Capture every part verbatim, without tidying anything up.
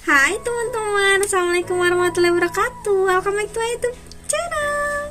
Hai teman-teman, assalamualaikum warahmatullahi wabarakatuh. Welcome back to my YouTube channel.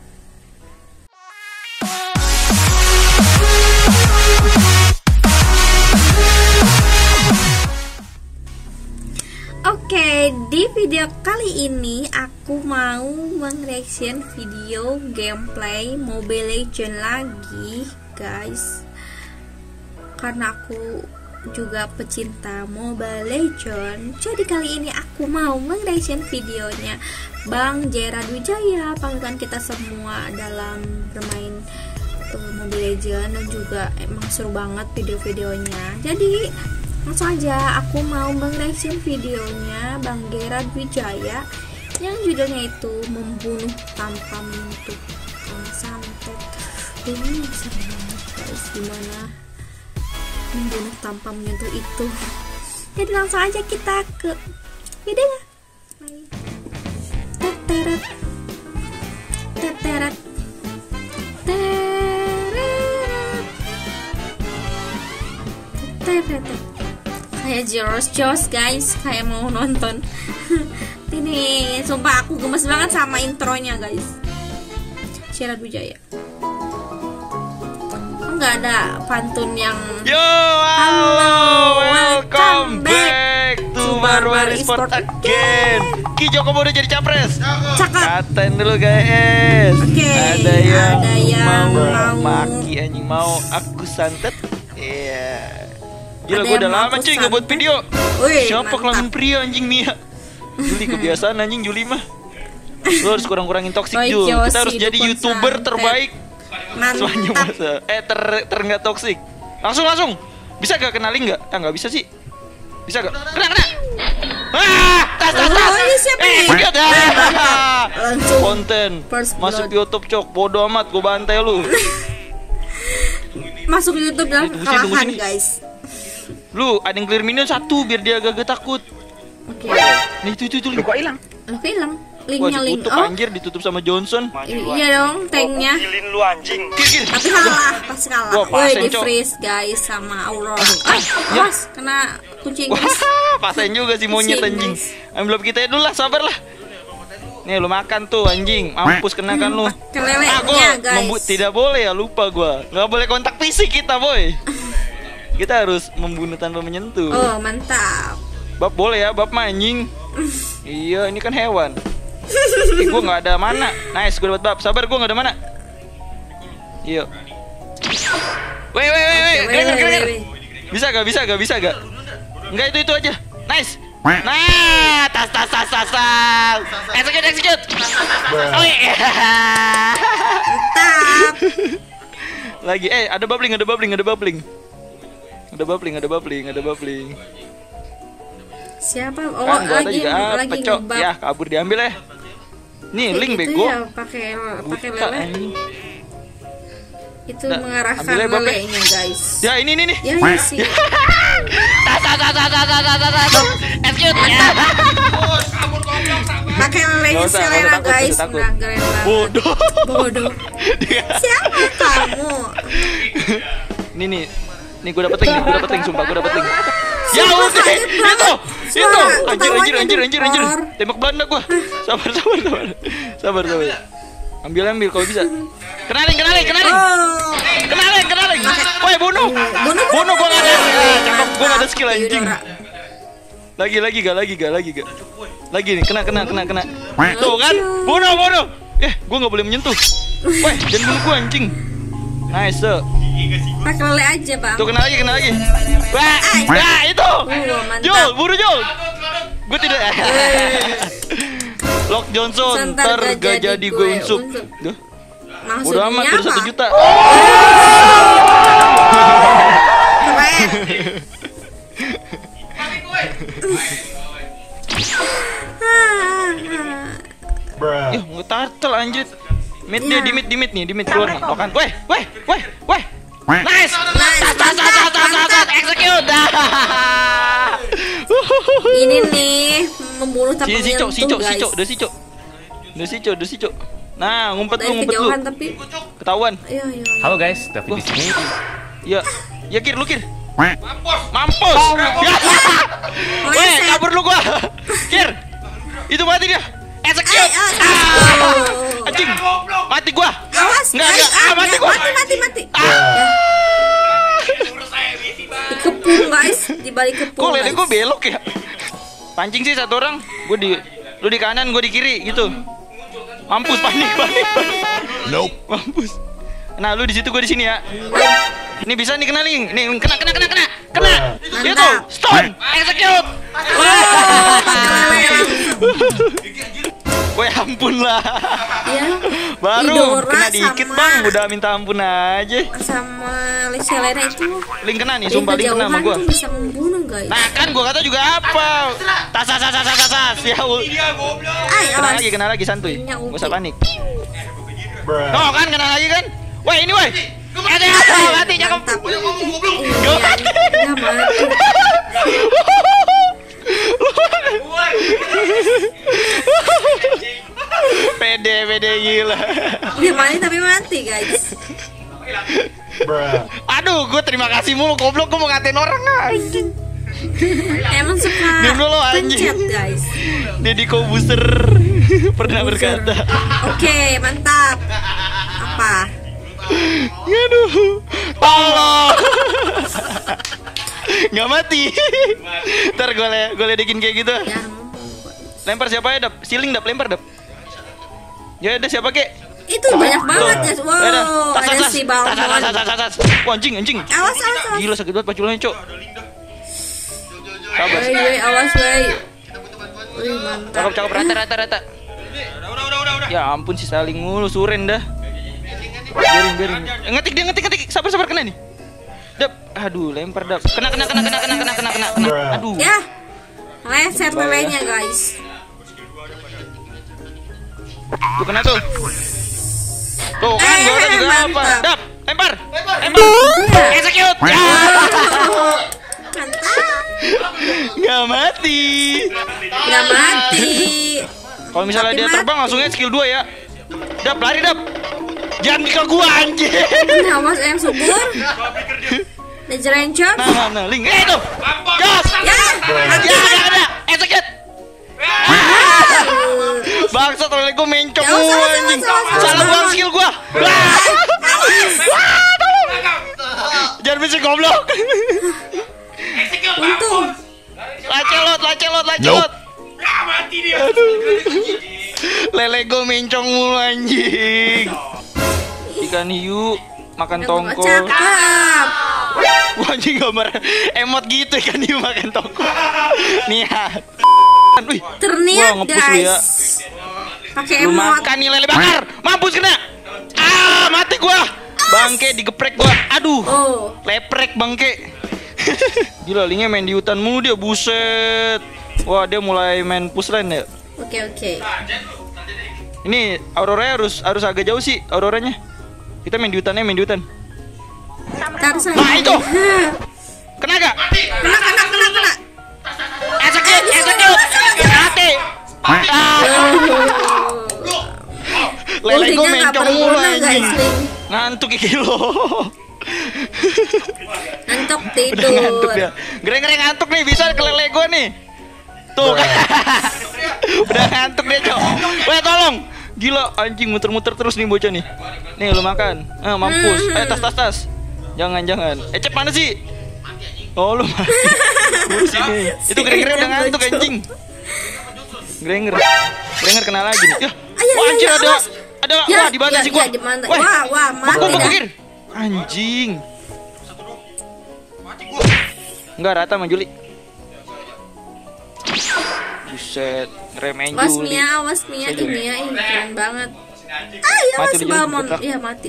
Oke, di video kali ini aku mau mereaction video gameplay Mobile Legends lagi, guys. Karena aku juga pecinta Mobile Legends, jadi kali ini aku mau mereaction videonya Bang Gerard Wijaya, panutan kita semua dalam bermain uh, Mobile Legends, dan juga emang seru banget video-videonya. Jadi langsung aja aku mau mereaction videonya Bang Gerard Wijaya yang judulnya itu Membunuh Tanpa Menyentuh. Santet ini seru banget, guys, gimana membunuh tanpa menyentuh itu. Jadi langsung aja kita ke videonya. Teteret, teteret, teteret, teteret. Kayak Jos Jos, guys, kayak mau nonton. Ini sumpah aku gemes banget sama intronya, guys. Gerard Wijaya. Nggak ada pantun yang yo, halo, welcome back to Barbar Esport again. Ki Joko udah jadi capres. Cakep. Katain dulu, guys. Okay, ada yang, ada yang mau, mau maki anjing, mau aku santet. Iya. Gila, Ada gue udah yang mau lama aku cuy nggak buat santet. video. Wih, Siapa mantap. kelamin pria anjing Mia? Juli kebiasaan anjing Juli mah. Lo harus kurang-kurangin toksik Oi, Jul. Kita Josi, harus jadi dukun YouTuber santet. terbaik. Semuanya Mantap. masa eh ter ter nggak toksik. Langsung langsung. Bisa gak kenalin nggak? Ah, nggak bisa sih. Bisa gak? Kena kena. Ah, tas tas tas. Oh, ini siapa Eh, nih? sikat ya. Langsung Konten. first Masuk blood. YouTube, cok. Bodoh amat, gue bantai lu. Masuk YouTube dalam Eh, tunggu sini, tunggu kekalahan, sini. guys. Lu ada yang clear minion satu biar dia agak takut. Oke. Nih itu itu itu. Lu Kok hilang? Lo hilang. Wah, Linknya link. ditutup Oh, anjir, ditutup sama Johnson. i- iya dong, tanknya. Kilin lu anjing. Kir, kir. Tapi kalah, pasti kalah. Wah, Woi, pasen, di Cok. freeze, guys, sama Aurora. Ah, Ya. awas, kena kunci Wah, Inggris. pasen juga si monyet Si anjing. Inggris. Ambil kita dulu lah, sabar lah. Nih lu makan tuh anjing, mampus kena kan lu. Kelelenya, Ah, gua guys. membu- tidak boleh ya, lupa gua. Nggak boleh kontak fisik kita, boy. Kita harus membunuh tanpa menyentuh. Oh, mantap. Bab boleh ya, bab mah anjing. Iya, ini kan hewan. Eh, gua nggak ada mana. Nice, gua dapat bab. Sabar, gua nggak ada mana. Iya. Weh, weh, weh, weh. Weh, Gerak, weh, gerak, gerak. weh. Bisa gak, bisa gak, bisa gak? Enggak, itu itu aja. Nice. Nah, tas tas tas tas tas. Execute, execute. Oh iya. Mantap. Lagi, eh ada bubbling, ada bubbling, ada bubbling. Ada bubbling, ada bubbling, ada bubbling. Siapa? Oh, Kan gua ada lagi juga apa, lagi Cok? ngebab. Ya, kabur diambil ya. Nih, Kayak link gitu bego. ya, pakai pakai Buta, lele. anjing. Itu Nah, mengarahkan ambil aja, Bab, ya. lelenya, guys. Ya, ini ini nih. Ya, ya sih. Tas tas tas tas tas tas tas tas. Execute. Ya. Pakai lelenya Nggak usah, nggak Selena, usah takut, guys. nggak usah takut. Nah, keren banget. Bodoh. Bodoh. Siapa kamu? Nih nih. Nih gua dapet link, nih, gua dapet link, sumpah gua dapet link. Ya Sumpah, udah, kaget itu, banget. itu, Suara anjir, anjir, ketawanya anjir, anjir, anjir, jempor. tembak Belanda gua. Sabar, sabar, sabar, sabar, sabar. Ambil, ambil kalau bisa. Kenalin, kenalin, kenalin, Oh. kenalin, kenalin. Woi, bunuh, Bunuh, bunuh gua nggak ada, Wih, cakep, gua nggak ada skill mantap, anjing. Yudora. Lagi, lagi, gak, lagi, gak, lagi, gak. Lagi nih, kena, kena, kena, kena. Tuh kan, bunuh, bunuh. Eh, gua nggak boleh menyentuh. Woi, jangan bunuh gua anjing. Nice, tuh. Pakai lele aja, Bang. Tuh kena lagi, kena lagi. Wah, wah itu. Uh, mantap. Jul, buru Jul. Gue tidak. Lock Johnson, Ntar ntar gak gak jadi jadi gue gue unsup. unsup. Duh, Maksudnya udah amat, udah apa? satu juta. Keren. Ih, nggak turtle anjir. Mid dia, di mid, di mid nih, di mid keluar nih. Makan. Weh, weh, weh, weh. Nice. Nice, Tas, tas, tas, tas, tas, tas, tas, execute. Ini nih membunuh tanpa Si si cok, si cok, si guys. cok, udah si cok. Udah si cok, udah si cok. Nah, ngumpet Dari lu, ngumpet lu. kejauhan tapi Ketahuan. iya iya. Halo guys, David di sini. Ya, ya kir, lu kir. Mampus. Mampus. Ya. Oh, Weh, ya, kabur lu, gua. Kir. Itu mati dia. Execute. Ay, ay, ay. Ah. Anjing. Mati gua. Awas. Enggak, Ay, enggak. ay, Ah, mati ya, gua. Mati, mati, mati. Ah. Ya. Dikepung guys, di balik kepung. Kok lele guys. gua belok ya? Pancing sih satu orang. Gua di lu di kanan, gua di kiri gitu. Mampus, panik, panik, panik. Nope. Mampus. Nah, lu di situ, gua di sini ya. Ini bisa nih kena link. Nih, kena kena kena kena. Kena. Itu, stone. Execute. Woi, ampun lah. Ya. Baru Idora kena dikit, sama- Bang. Udah minta ampun aja. Sama Selena itu Link kena nih, sumpah link kena sama gua. tuh bisa membunuh guys. Nah, kan gua kata juga apa? Tas tas tas tas tas tas. Ya, ul- Ay, kena awas. lagi, kena lagi santuy. Minyak Gak ulti. usah panik. Oh, kan kena lagi kan? Woi, ini woi. Ada apa? Mati cakep. Mantap. Gua Iya, mati. iya, mati. Pede, pede gila. Dia mati tapi mati guys. Aduh, gue terima kasih mulu goblok, gue mau ngatain orang anjing. Emang suka Diam dulu, anjing. pencet guys. Deddy Kobuser pernah berkata. Oke, mantap. Apa? Aduh, tolong. Nggak mati. Ntar gue le gue ledekin kayak gitu. Jangan ngomong. Lempar siapa ya, Dap? Siling, Dap, lempar, Dap. Ya udah, siapa kek? Itu banyak banget guys. Ya udah. Wow, Tas, tas, ada tas. si Tas, tas, tas, Balmon. tas, tas, tas. Wah, anjing, anjing. Awas, awas, awas. Gila, sakit banget paculannya, Cok. Sabar. Wey, wey, awas wey. Wih, mantap. Cakep, cakep, rata, rata, rata. Ya ampun, si saling mulu, suren dah. Biarin, biarin. Eh, ngetik dia, ngetik, ngetik. Sabar, sabar, kena nih. Dap, aduh, lempar, Dap. Kena, kena, kena, kena, kena, kena, kena, kena, kena. Aduh. Ya. Leset lelenya guys. Tuh kena tuh. Tuh kan, Eh, gua kan juga apa? mantap. Dap, lempar. Lempar. Ya. Execute. Ya. Mantap. Nggak mati. Nggak mati. Kalau misalnya Tapi dia mati. terbang langsungnya skill dua ya. Dap, lari, Dap. Jangan ke gua anjing. Nah, mas yang subur. Danger Ranger. Nah, nah, nah, link. Eh, tuh. Gas. Ya. Mati. Ya, ada, ada. Execute. Bangsat, oleh gua mencong Ya, usah, mulu usah, anjing. usah, usah, Salah usah. gua skill gua. Wah. Wah, tolong. Jangan bisa goblok. Untung. Lacelot, lacelot, lacelot. Lele gue mencong mulu anjing. Ikan hiu makan tongkol. Cakep. Wah, anjing gambar emot gitu, ikan hiu makan tongkol. Niat. Wih, Terniat gua nge-push lu ya. guys. Pakai Lu emot. makan nih lele bakar. Mampus kena. Ah, mati gua. Bangke digeprek gua. Aduh. Oh. Leprek bangke. Gila, linknya main di hutan mulu dia, buset. Wah, dia mulai main push lane ya. Oke, oke. Ini auroranya harus harus agak jauh sih auroranya. Kita main di hutannya, main di hutan. Ntar saya. Nah, itu. Kena gak? Kena, kena, kena, kena. Execute, execute. Mati. Ah. Lele gue Ultinya nggak mencong perlu mulu guna, anjing. guys, Link. Ngantuk iki lo. Ngantuk Udah ngantuk tidur. dia. Gereng-gereng ngantuk nih, bisa ke lele gue nih. Tuh kan. Udah ngantuk dia, Cok. Weh, tolong. Gila, anjing muter-muter terus nih bocah nih. Nih lu makan. Ah, mampus. Eh, tas tas tas. Jangan jangan. Ecep mana sih? Oh, lu mati. Lu sini. Itu Grenger udah ngantuk anjing. Grenger. Grenger kena lagi nih. Ya. Ayo, Wah, ayo, anjir ayo, ada. awas. Ada. Ya, Wah, di mana ya, sih gua? ya, di mana? Weh. Wah, wah, mati Gua, gua dah. pikir. Anjing. Enggak rata sama Juli. Buset, ngeremehin Awas Juli. Mia, awas Mia, ini Mia ini keren banget. Ah, ya Mati mas di Balmon, jalan, iya mati.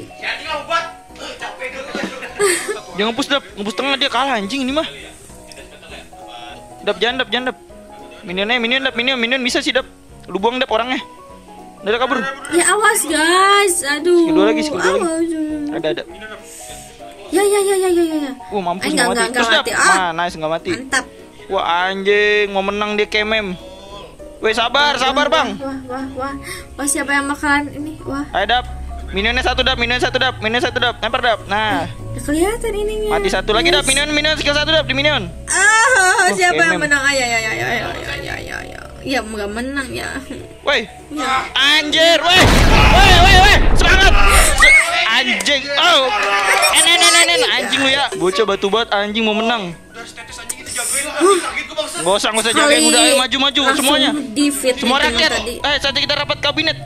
Jangan ngebus dap, ngebus tengah dia kalah anjing ini mah. Dap, jangan dap, jangan dap. Minionnya, minion dap, minion, minion bisa sih dap. Lu buang dap orangnya. Udah kabur. Ya awas guys, aduh. Skill dua lagi, skill dua lagi. Awas. Ada ada. Ya ya ya ya ya ya. ya. Uh, mampus Eh, nggak enggak, mati. enggak, Terus dap. enggak mati. Ah. Nah, nice nggak mati. Mantap. Wah anjing, mau menang dia kemem. Weh sabar, sabar bang. Wah wah wah. Wah siapa yang bakalan ini? Wah. Ayo dap. Minionnya satu dap, minion satu dap, minion satu dap, lempar dap. Nah, Udah kelihatan ininya. mati satu lagi dap, minion, minion skill satu dap di minion. Ah, Oh, siapa yang kemem. menang? Ayo ayo ayo ayo ayo ayo. Ya nggak menang ya. Woi, Ya. anjir, woi, woi, woi, woi, semangat, Se- anjing, oh, en, en, en, en, anjing lu ya, bocah batu bat, anjing mau menang. Gak usah, gak usah jagain, udah ayo maju, maju Langsung semuanya, defeat semua nih teman rakyat. tadi. Eh, saatnya kita rapat kabinet.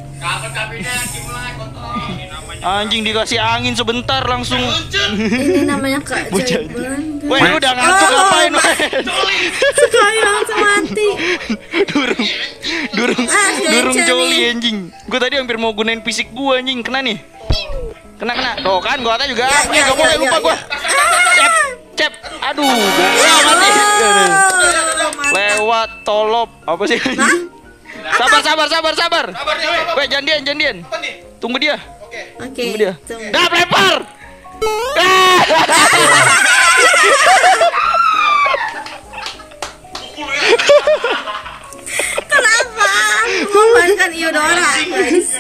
Anjing dikasih angin sebentar langsung. Ini namanya keajaiban. Woi, lu udah ngantuk Oh. ngapain, woi? Sekali langsung mati. Durung, durung, Ah, durung gacor joli nih. anjing. Gue tadi hampir mau gunain fisik gue anjing, kena nih. Kena kena. Tuh kan gua kata juga. Ya, eh ya, gak boleh ya, lupa ya, gua. Cep, cep. Aduh, gak mati. Oh, mantap. Lewat tolop. Apa sih? Sabar, sabar, sabar, sabar. Weh, jangan dian, jangan dian. Tunggu dia. Oke. Tunggu dia. tunggu. Dah, lempar. Ah! Kenapa? Membankan Iodora, guys.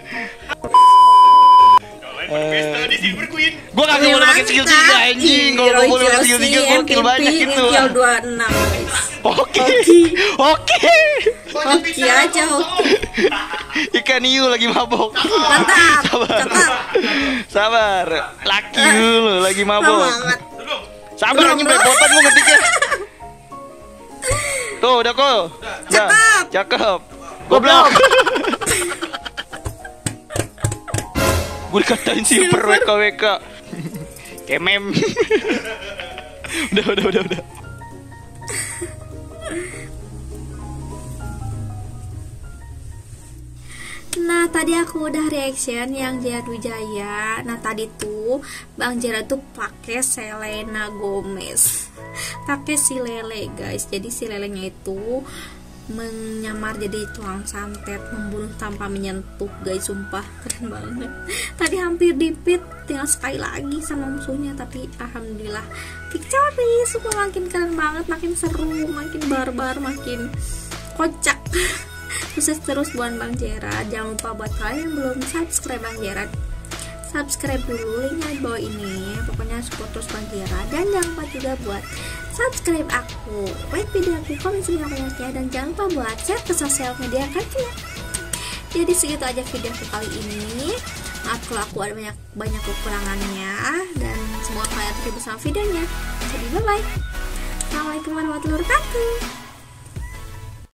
Gua kagak boleh pakai skill tiga anjing. Kalau gua boleh pakai skill tiga gua kill banyak gitu. Kill dua puluh enam, guys. Oke. Oke. Oke. Hoki aja, hoki. Ikan hiu lagi mabok. Mantap. Sabar. Cakep. Sabar. Laki dulu lagi mabok. Semangat. Sabar Belum, anjing belum. belepotan gua ngetiknya. Tuh, udah kok. Udah. Cakep. Cakep. Goblok. Gue dikatain silver W K W K. Kemem. Udah, udah, udah, udah. Nah, tadi aku udah reaction yang Gerard Wijaya. Nah, tadi tuh Bang Gerard tuh pakai Selena Gomez. Pakai si Lele, guys. Jadi si lelenya itu menyamar jadi tukang santet, membunuh tanpa menyentuh, guys. Sumpah keren banget. Tadi hampir dipit, tinggal sekali lagi sama musuhnya, tapi alhamdulillah victory. Semua makin keren banget, makin seru, makin barbar, makin kocak. Sukses terus buat Bang Gerard. Jangan lupa buat kalian yang belum subscribe Bang Gerard, subscribe dulu, linknya di bawah ini. Pokoknya support terus Bang Gerard. Dan jangan lupa juga buat subscribe aku, like video aku, komen sebanyak-banyaknya, dan jangan lupa buat share ke sosial media kalian. Jadi segitu aja video aku kali ini. Maaf kalau aku ada banyak banyak kekurangannya, dan semoga kalian terhibur sama videonya. Jadi bye bye. Assalamualaikum warahmatullahi wabarakatuh.